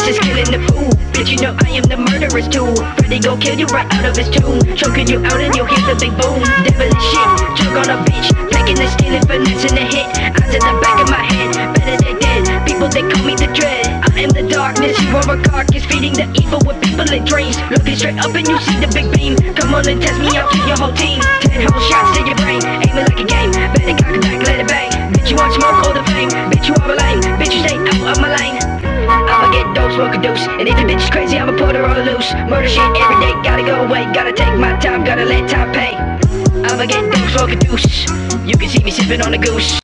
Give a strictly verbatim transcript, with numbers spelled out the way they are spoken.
this is killing the fool. Bitch, you know I am the murderer's tool. Freddy gon' kill you right out of his tomb. Choking you out and you'll hear the big boom. Devilish shit, drug on a bitch. Packing and stealing, finessing the hit. Eyes in the back of my head, better they dead. People, they call me the dread. I am the darkness, you are a carcass. Feeding the evil with people in dreams. Looking straight up and you see the big beam. Come on and test me out to your whole team. Ten whole shots to your brain, aiming like a game. Better cock it back, let it bang. Bitch, you want smoke or the fame? Bitch, you are a lame. Bitch, you stay out of my lane. I'ma get dope, smoke a deuce. And if the bitch is crazy, I'ma put her all loose. Murder shit every day, gotta go away. Gotta take my time, gotta let time pay. I'ma get dope, smoke a deuce. You can see me sipping on a goose.